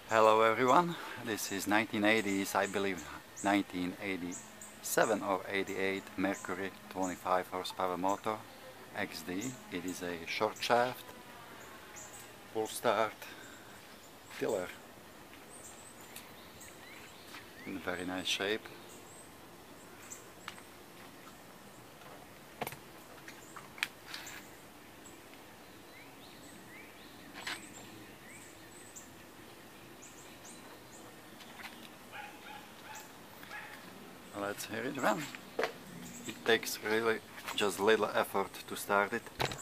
Hello everyone, this is 1980s, I believe 1987 or 88 Mercury 25 horsepower motor XD. It is a short shaft, full start tiller in very nice shape. Let's hear it run. It takes really just little effort to start it.